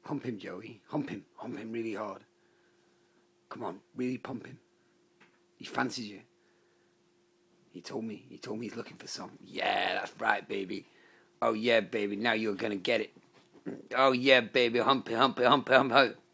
Hump him, Joey. Hump him. Hump him really hard. Come on, really pump him. He fancies you. He told me he's looking for some. Yeah, that's right, baby. Oh, yeah, baby, now you're going to get it. Oh, yeah, baby, hump it, hump it, hump it, hump it.